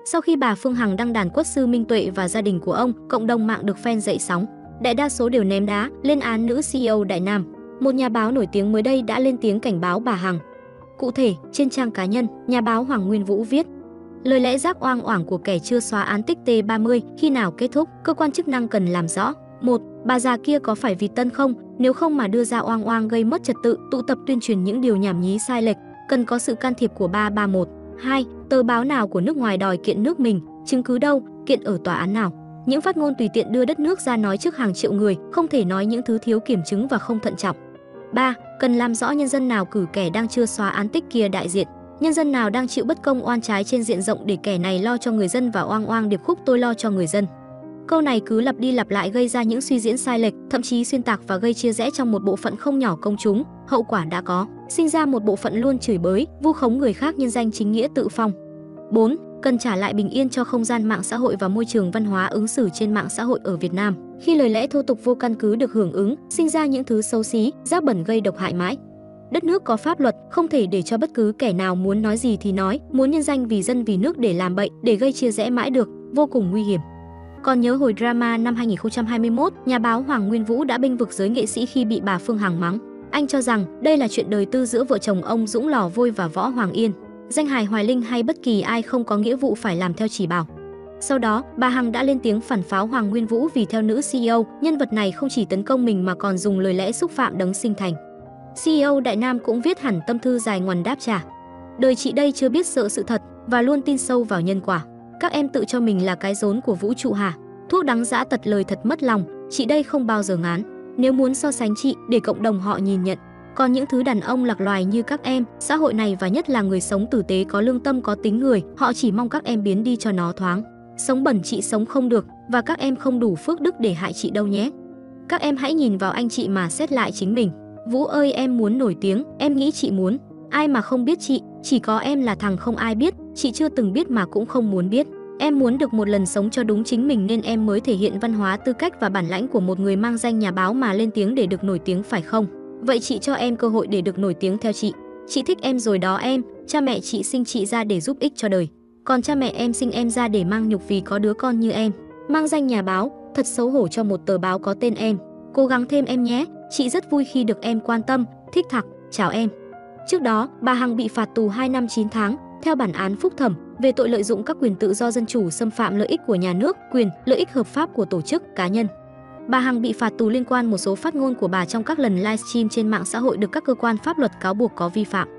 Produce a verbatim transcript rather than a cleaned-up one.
Sau khi bà Phương Hằng đăng đàn quất sư Minh Tuệ và gia đình của ông, cộng đồng mạng được fan dậy sóng. Đại đa số đều ném đá, lên án nữ xê e ô Đại Nam. Một nhà báo nổi tiếng mới đây đã lên tiếng cảnh báo bà Hằng. Cụ thể, trên trang cá nhân, nhà báo Hoàng Nguyên Vũ viết: lời lẽ rác oang oảng của kẻ chưa xóa án tích T ba mươi khi nào kết thúc, cơ quan chức năng cần làm rõ. một. Bà già kia có phải vì Tân không? Nếu không mà đưa ra oang oang gây mất trật tự, tụ tập tuyên truyền những điều nhảm nhí sai lệch, cần có sự can thiệp của ba ba một. hai. Tờ báo nào của nước ngoài đòi kiện nước mình, chứng cứ đâu, kiện ở tòa án nào? Những phát ngôn tùy tiện đưa đất nước ra nói trước hàng triệu người, không thể nói những thứ thiếu kiểm chứng và không thận trọng. ba. Cần làm rõ nhân dân nào cử kẻ đang chưa xóa án tích kia đại diện. Nhân dân nào đang chịu bất công oan trái trên diện rộng để kẻ này lo cho người dân và oang oang điệp khúc tôi lo cho người dân. Câu này cứ lặp đi lặp lại gây ra những suy diễn sai lệch, thậm chí xuyên tạc và gây chia rẽ trong một bộ phận không nhỏ công chúng. Hậu quả đã có, sinh ra một bộ phận luôn chửi bới, vu khống người khác nhân danh chính nghĩa tự phong. bốn. Cần trả lại bình yên cho không gian mạng xã hội và môi trường văn hóa ứng xử trên mạng xã hội ở Việt Nam. Khi lời lẽ thô tục vô căn cứ được hưởng ứng, sinh ra những thứ xấu xí, rác bẩn gây độc hại mãi. Đất nước có pháp luật, không thể để cho bất cứ kẻ nào muốn nói gì thì nói, muốn nhân danh vì dân vì nước để làm bậy, để gây chia rẽ mãi được, vô cùng nguy hiểm. Còn nhớ hồi drama năm hai nghìn không trăm hai mươi mốt, nhà báo Hoàng Nguyên Vũ đã bênh vực giới nghệ sĩ khi bị bà Phương Hằng mắng. Anh cho rằng đây là chuyện đời tư giữa vợ chồng ông Dũng Lò Vôi và Võ Hoàng Yên. Danh hài Hoài Linh hay bất kỳ ai không có nghĩa vụ phải làm theo chỉ bảo. Sau đó, bà Hằng đã lên tiếng phản pháo Hoàng Nguyên Vũ vì theo nữ xê e ô, nhân vật này không chỉ tấn công mình mà còn dùng lời lẽ xúc phạm đấng sinh thành. xê e ô Đại Nam cũng viết hẳn tâm thư dài ngoằn đáp trả. Đời chị đây chưa biết sợ sự thật và luôn tin sâu vào nhân quả. Các em tự cho mình là cái rốn của vũ trụ hả? Thuốc đắng dã tật lời thật mất lòng, chị đây không bao giờ ngán. Nếu muốn so sánh chị để cộng đồng họ nhìn nhận. Còn những thứ đàn ông lạc loài như các em, xã hội này và nhất là người sống tử tế có lương tâm có tính người, họ chỉ mong các em biến đi cho nó thoáng. Sống bẩn chị sống không được và các em không đủ phước đức để hại chị đâu nhé. Các em hãy nhìn vào anh chị mà xét lại chính mình. Vũ ơi, em muốn nổi tiếng, em nghĩ chị muốn. Ai mà không biết chị, chỉ có em là thằng không ai biết, chị chưa từng biết mà cũng không muốn biết. Em muốn được một lần sống cho đúng chính mình nên em mới thể hiện văn hóa tư cách và bản lãnh của một người mang danh nhà báo mà lên tiếng để được nổi tiếng phải không? Vậy chị cho em cơ hội để được nổi tiếng theo chị. Chị thích em rồi đó em, cha mẹ chị sinh chị ra để giúp ích cho đời. Còn cha mẹ em sinh em ra để mang nhục vì có đứa con như em. Mang danh nhà báo, thật xấu hổ cho một tờ báo có tên em. Cố gắng thêm em nhé, chị rất vui khi được em quan tâm, thích thạc, chào em. Trước đó, bà Hằng bị phạt tù hai năm chín tháng, theo bản án phúc thẩm, về tội lợi dụng các quyền tự do dân chủ xâm phạm lợi ích của nhà nước, quyền, lợi ích hợp pháp của tổ chức, cá nhân. Bà Hằng bị phạt tù liên quan một số phát ngôn của bà trong các lần livestream trên mạng xã hội được các cơ quan pháp luật cáo buộc có vi phạm.